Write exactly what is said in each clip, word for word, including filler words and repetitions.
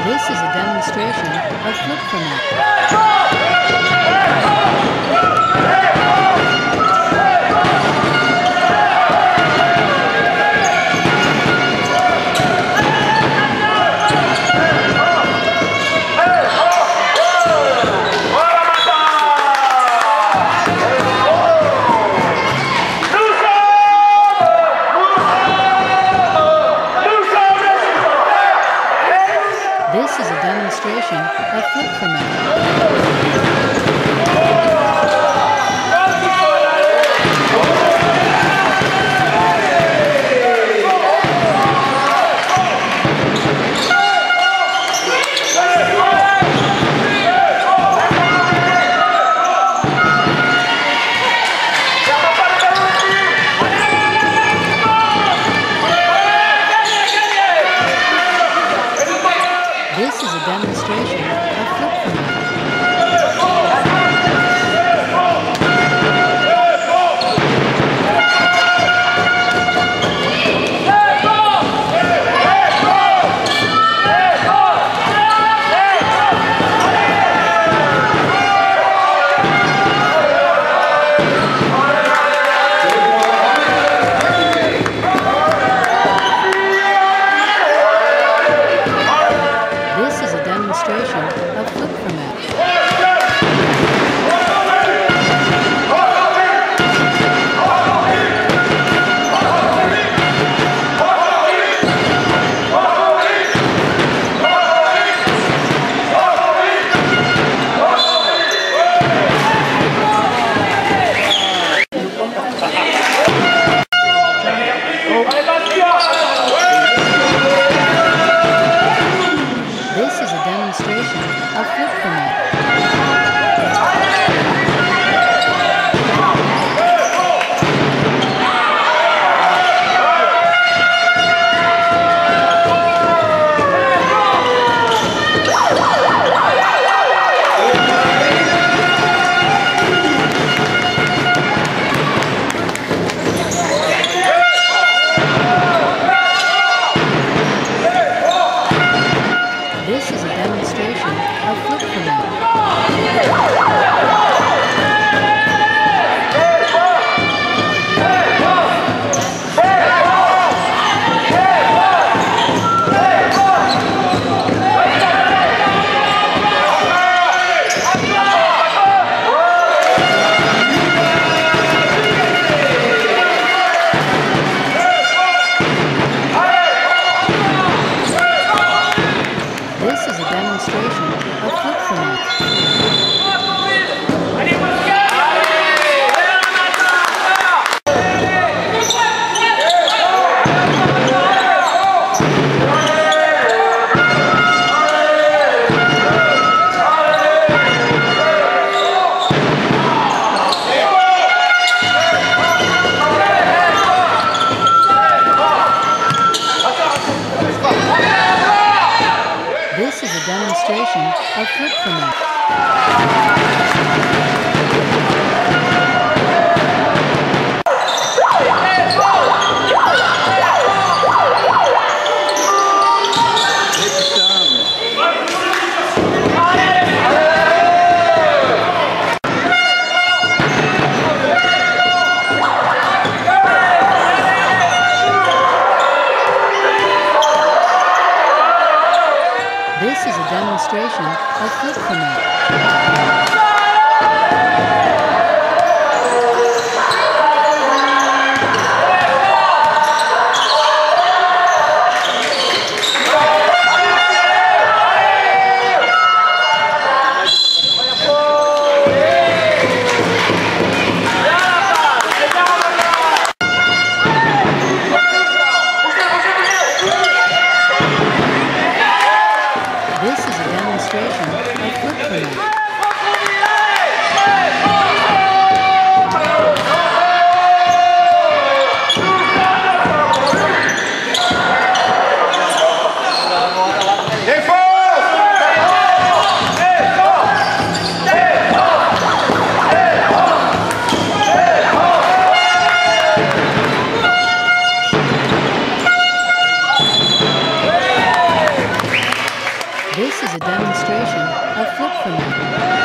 This is a demonstration of flip format. This is a demonstration of flip format. This is a demonstration of flip format. This is a demonstration of flip format. This is a demonstration of flip format. This is a demonstration of flip format. This is a demonstration of flip format. This is a demonstration of flip format. This is a demonstration of flip format. This is a demonstration of flip format. This is a demonstration of flip ferment.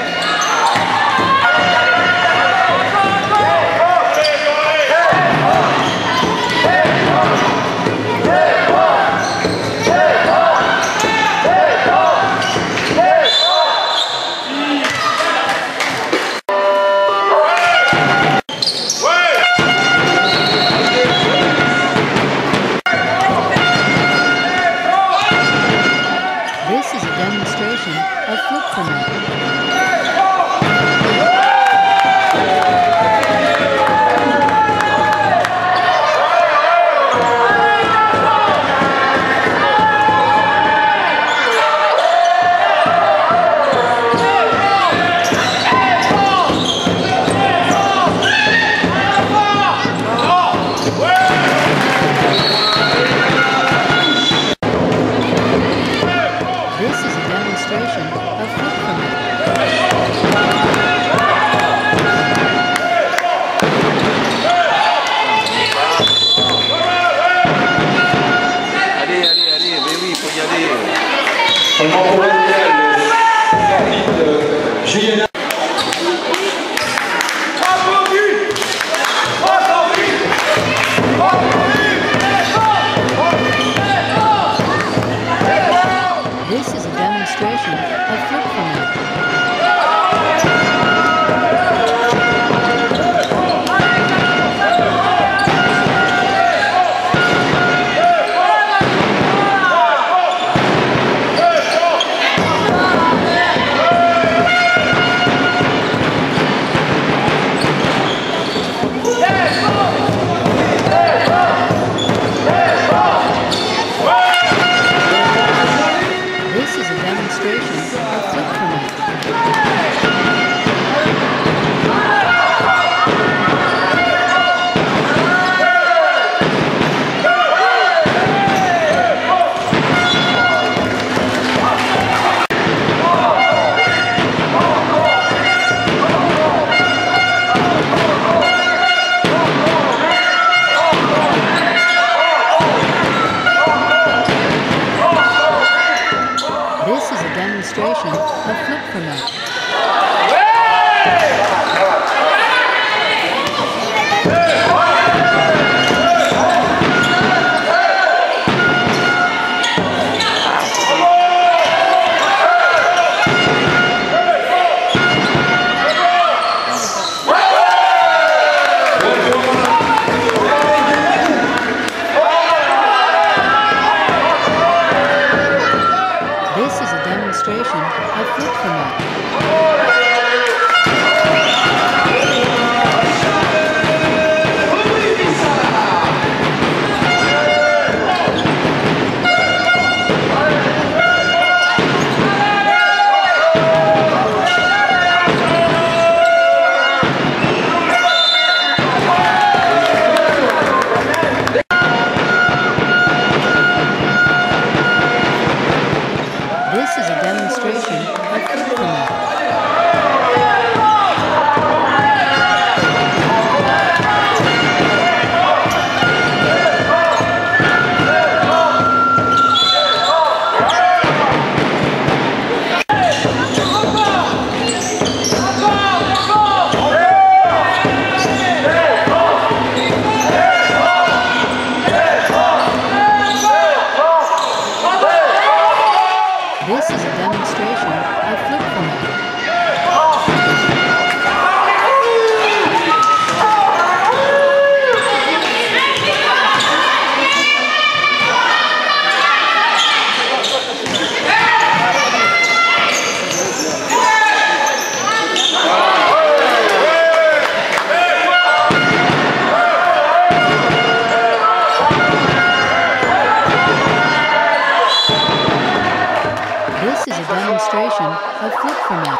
This is a demonstration of flip ferment. This is a demonstration of flip ferment. Allez, allez, allez, mais oui, il faut y aller. Seulement pour le David, Julien. This is a demonstration of flip ferment. This is a demonstration of flip ferment. This is a demonstration of flip ferment. This is a demonstration of flip ferment. This is a demonstration of flip ferment. This is a demonstration of flip ferment. This is a demonstration of flip ferment.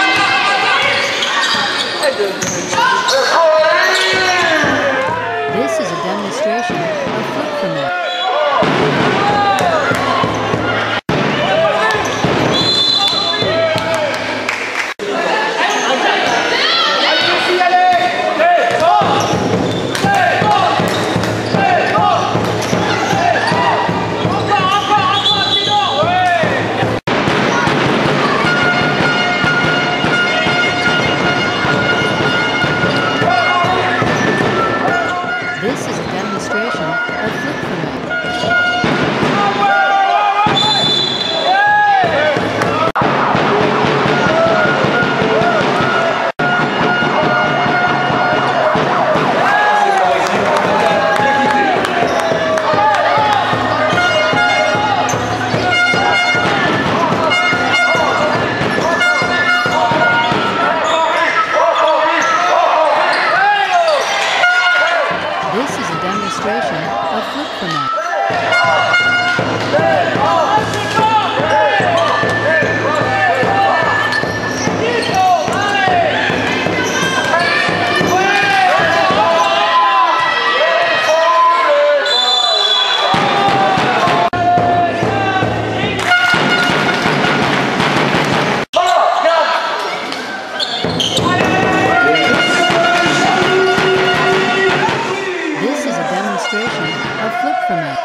This demonstration of flip format. This is a demonstration of flip format.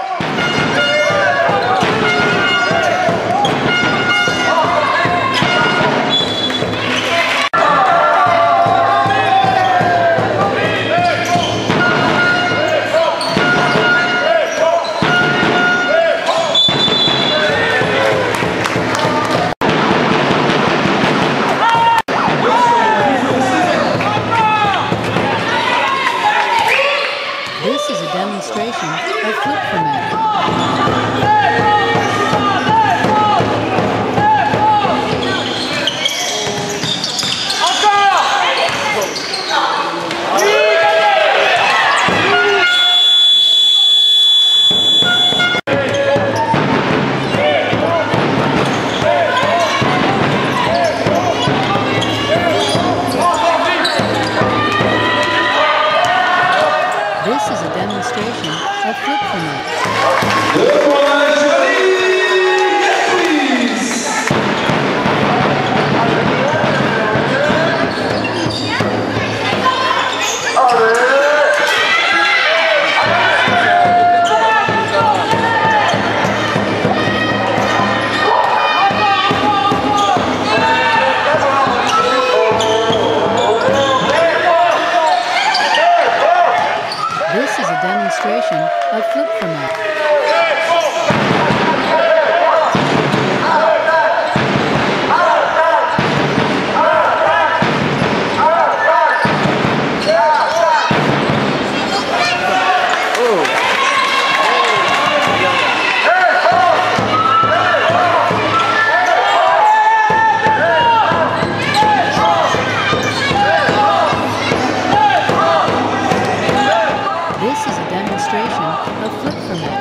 This is a demonstration of flip format. This is a demonstration of flip format. This is a demonstration of flip format. This is a demonstration of flip format.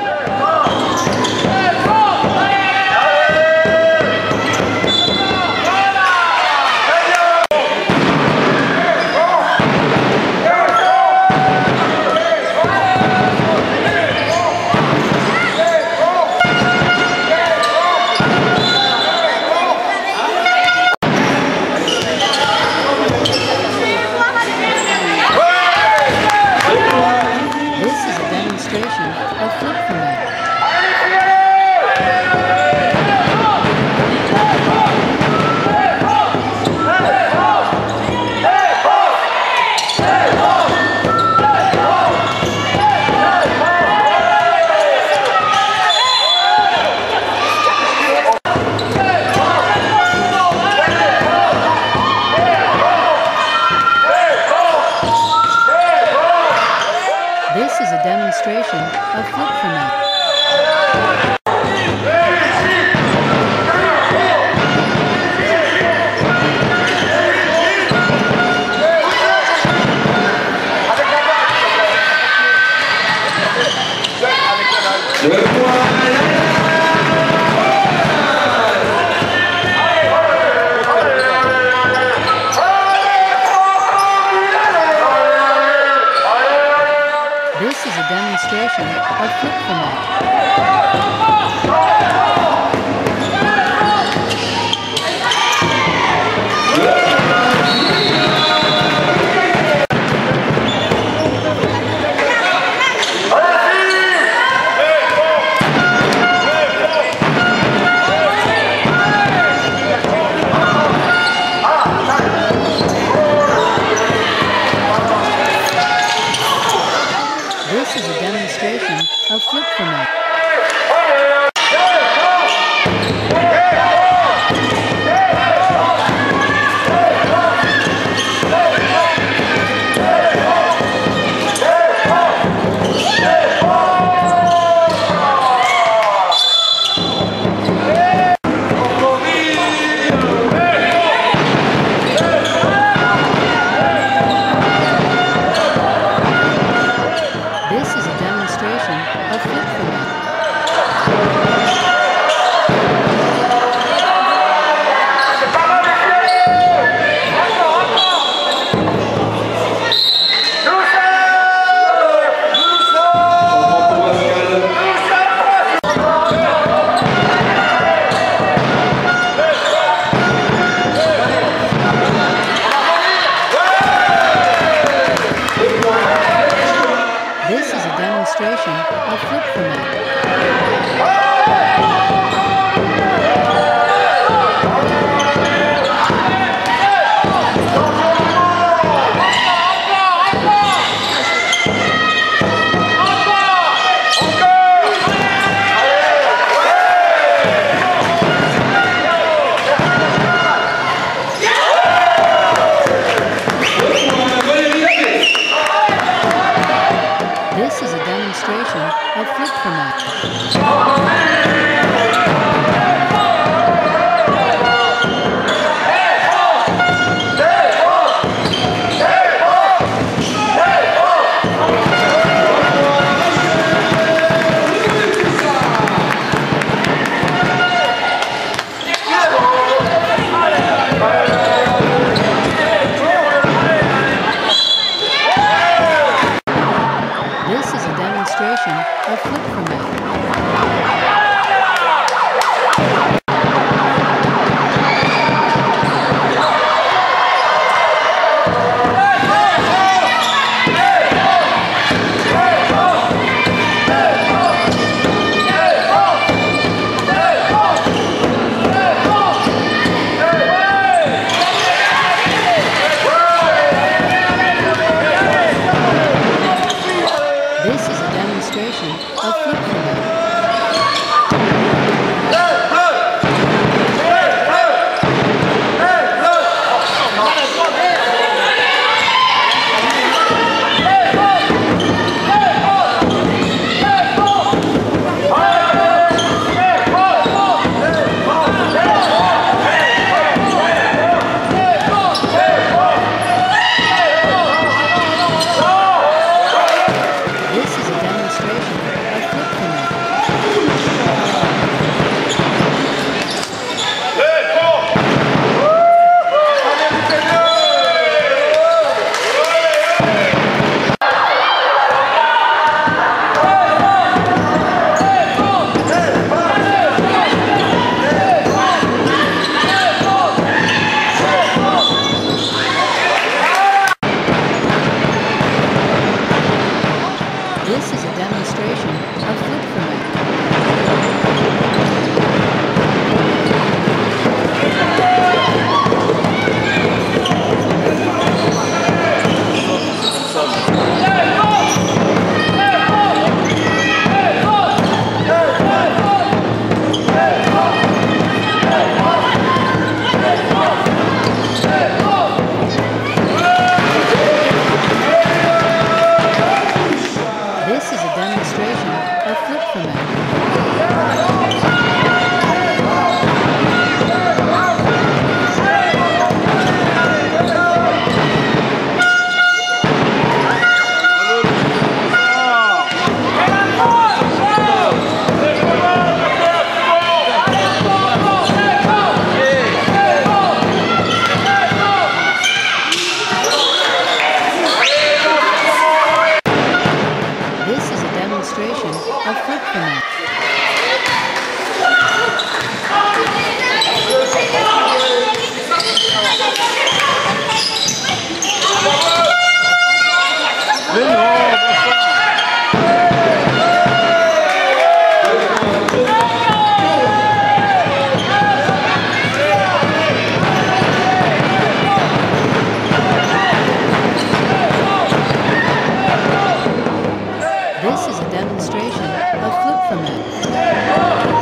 This is a demonstration of flip format. This is a demonstration of flip format. This is a demonstration of flip format. This is a demonstration of flip format. demonstration of flip format. This is a demonstration of flip format. This is a demonstration of flip format. This is a demonstration of flip format. This is a demonstration of flip format. This is a demonstration of flip format. This is a demonstration of flip format. This is a demonstration of flip format. This is a demonstration of flip format.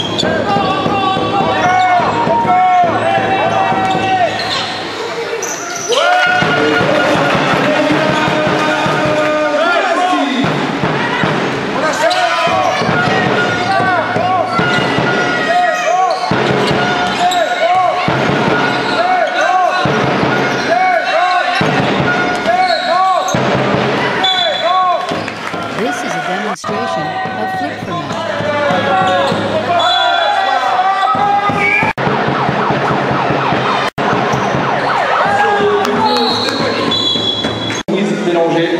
This is a demonstration of flip format. Mélanger.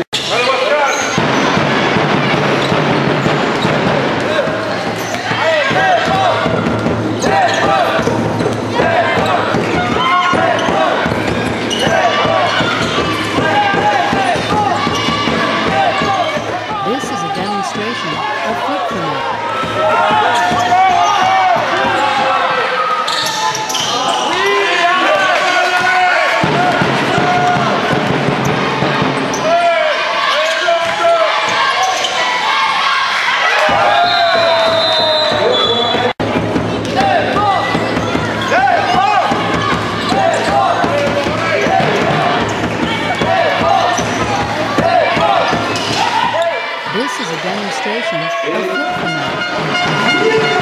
This is a demonstration This is a demonstration of flip format.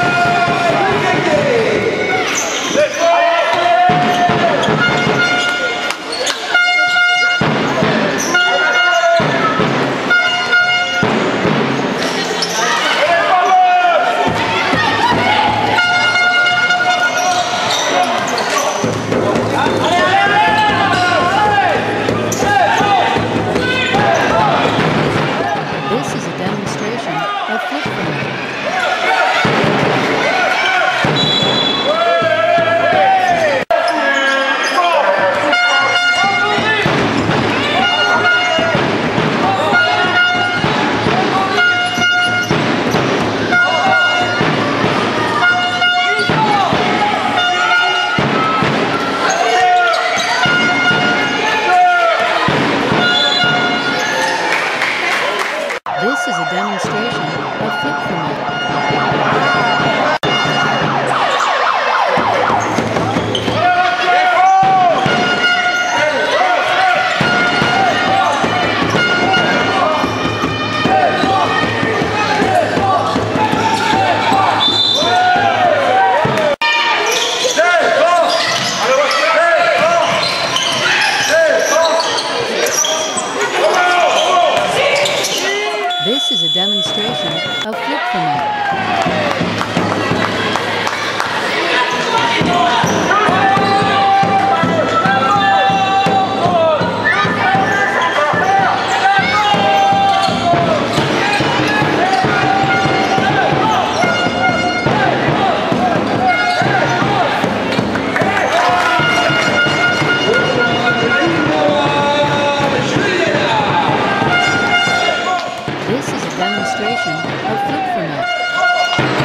This is a demonstration of flip format. This is a demonstration of flip format. This is a demonstration of flip format. This is a demonstration of flip format.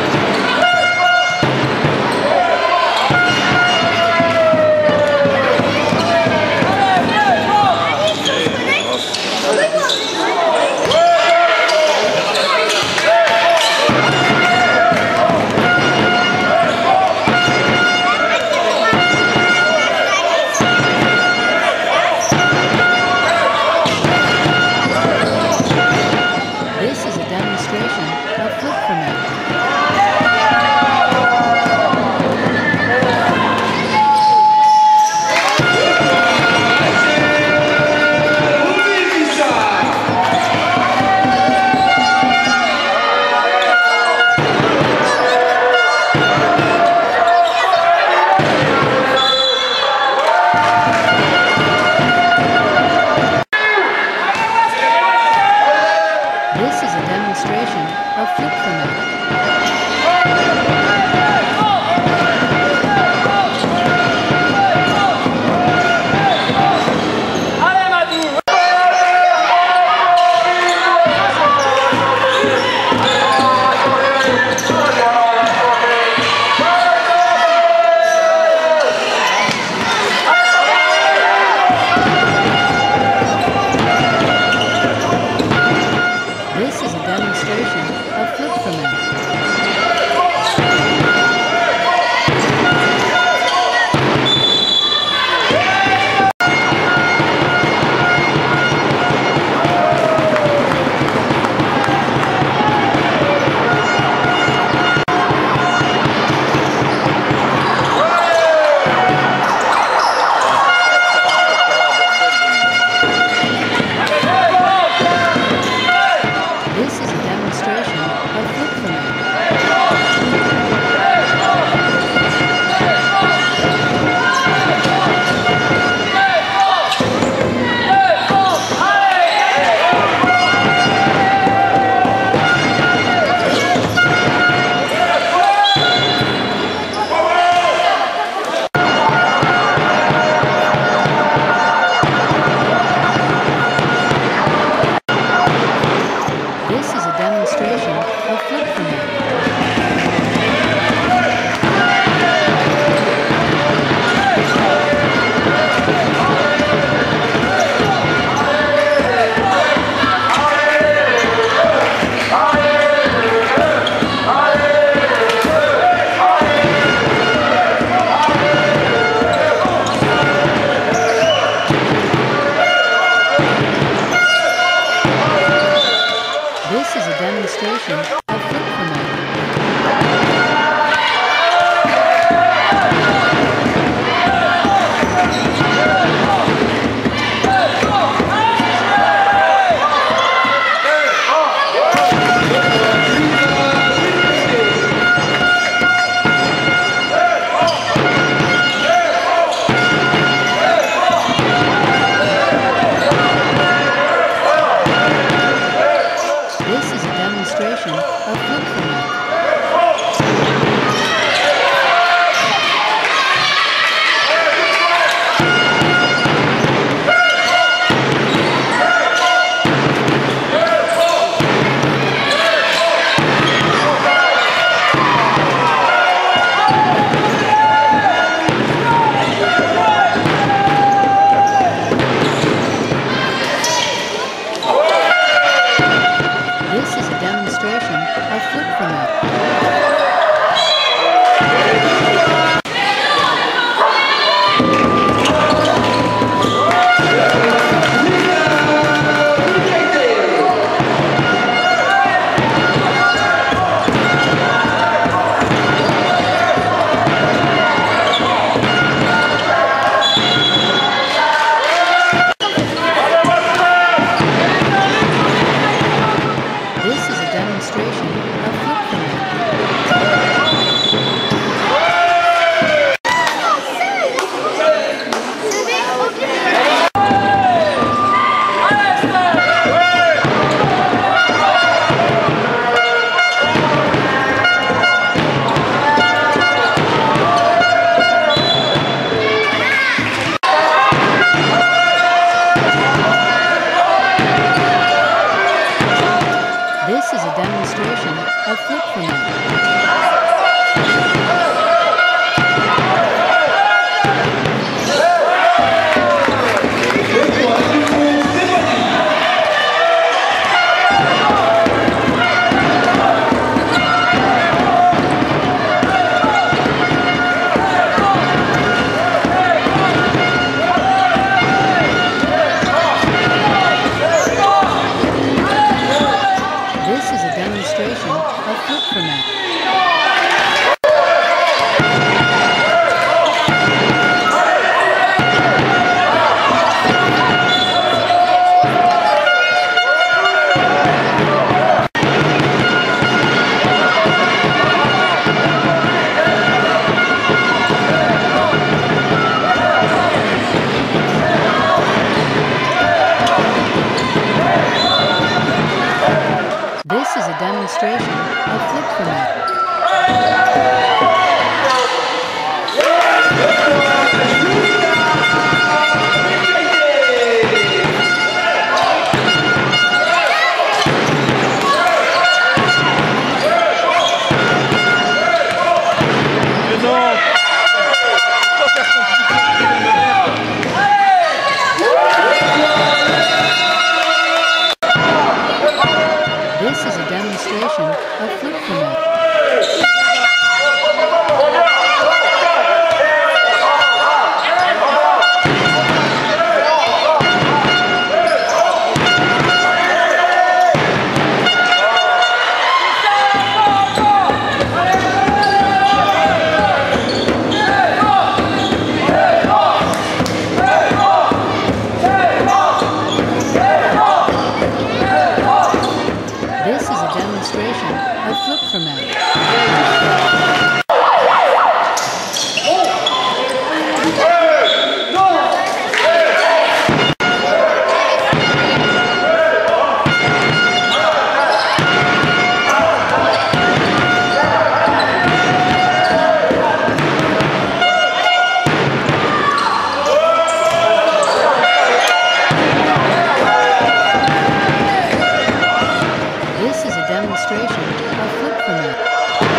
This is a demonstration of flip format. This is a demonstration of flip format. This is a demonstration of flip format. This is a demonstration of flip promote. This is a demonstration of flip promote. This is a demonstration of flip promote. This is a demonstration of flip promote. This is a demonstration of flip promote. This is a demonstration of flip promote. This is a demonstration of flip promote. Mais non. Faut pas faire compliqué. This is a demonstration of flip promote. This is a demonstration of flip promote. This is a demonstration of flip promote.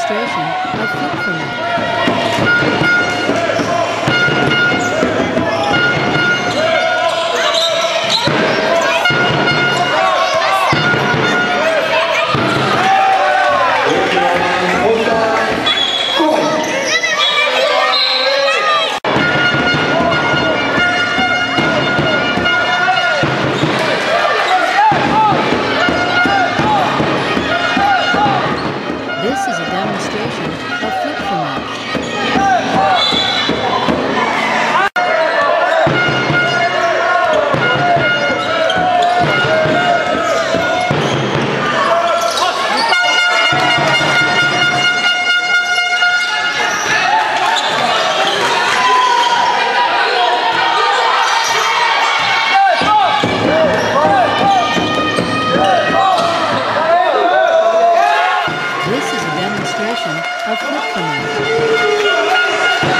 demonstration of flip format. This is a demonstration of flip format. This is a demonstration of flip format.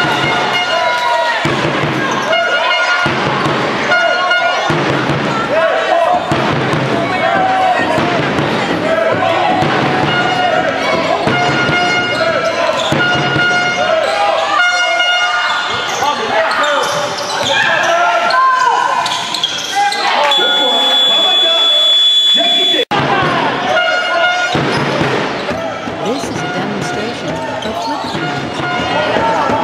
This is a demonstration of flip format.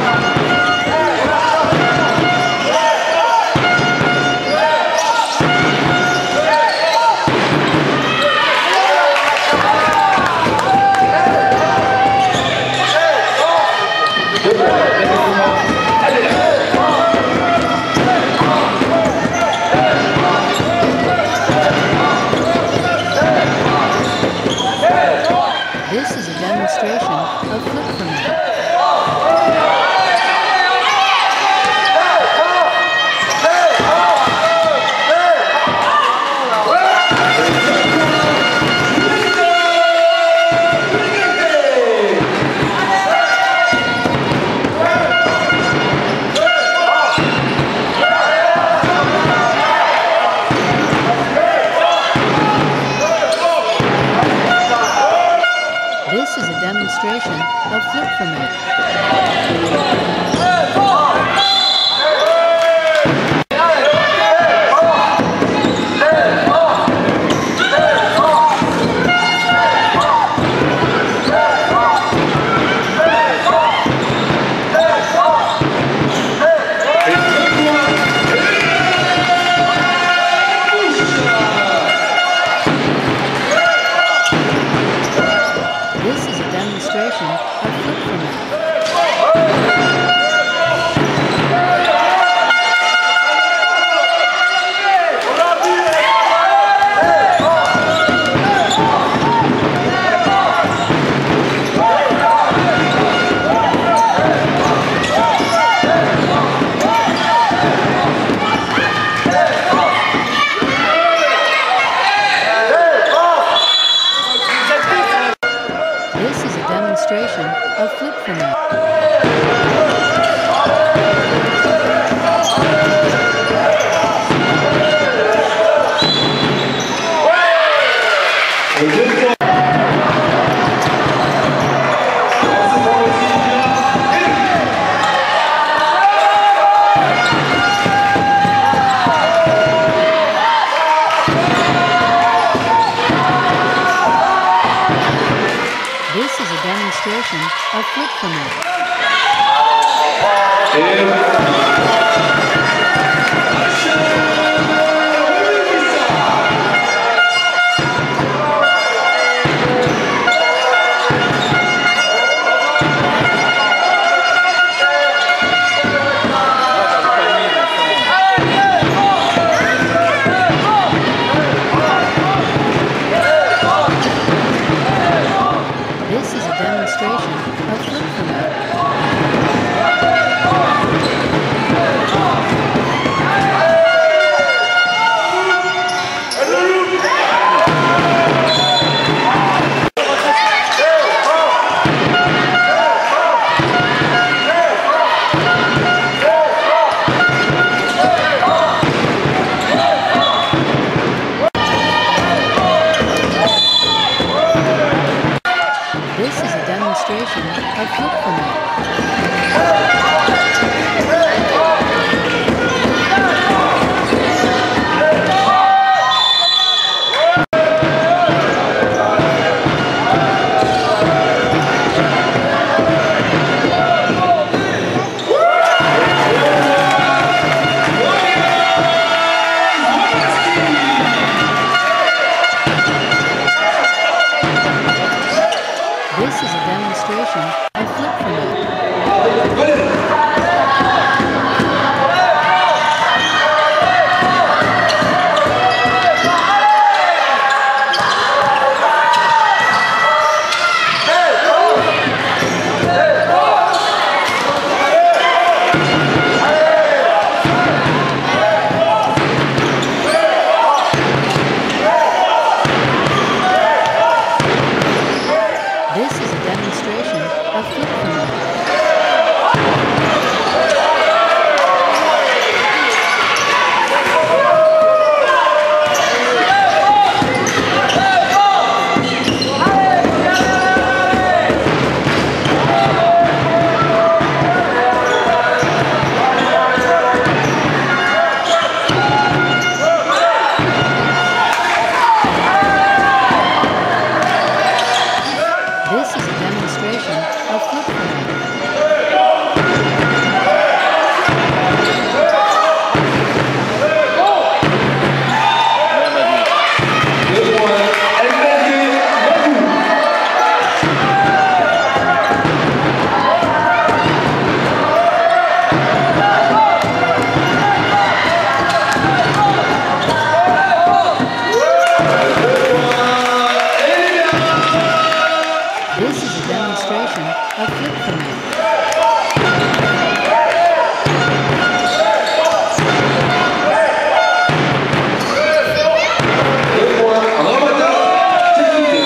This is a demonstration of flip format. This is a demonstration of flip format. This is a demonstration of flip format. This is a demonstration of flip format. This is a demonstration of flip format. This is a demonstration of flip format. demonstration of flip commit. This is a demonstration of flip commit. This is a demonstration of flip commit. This is a demonstration of flip commit. Deux points. M S D, Moscou. This is a demonstration of flip commit. Deux points. Ramadan, Tchéquie.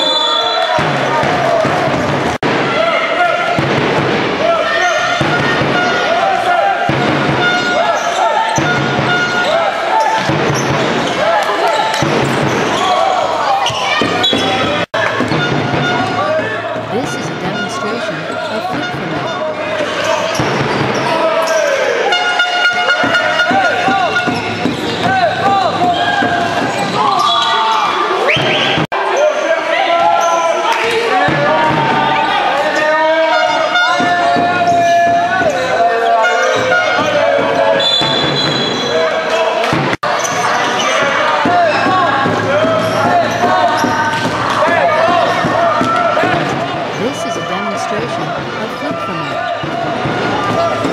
This is a demonstration of flip commit. This is a demonstration of flip commit.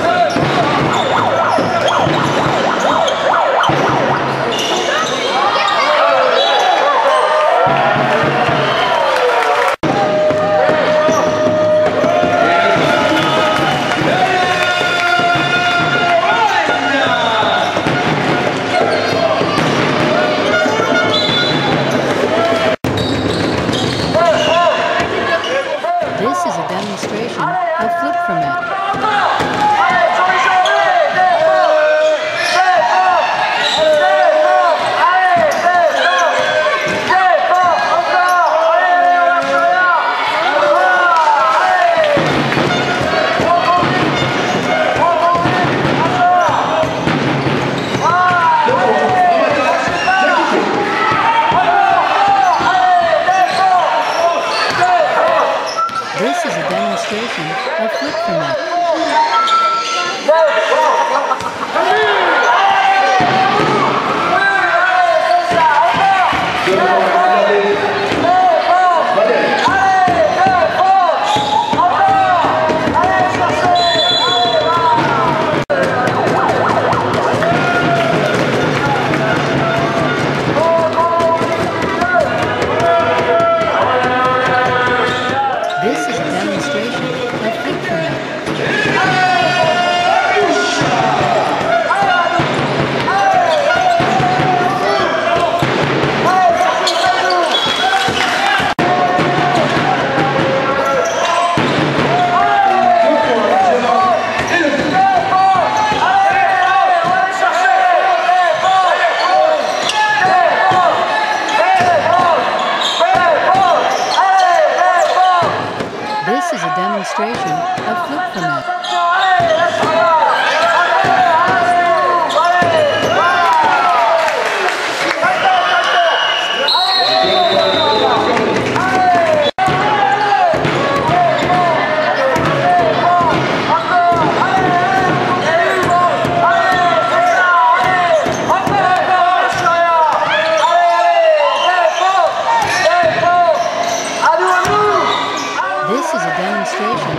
This is a demonstration of flip commit. This is a demonstration of flip commit. Deux points. Regardez. Badel. This is a demonstration of flip commit. is a demonstration of flip format. This is a demonstration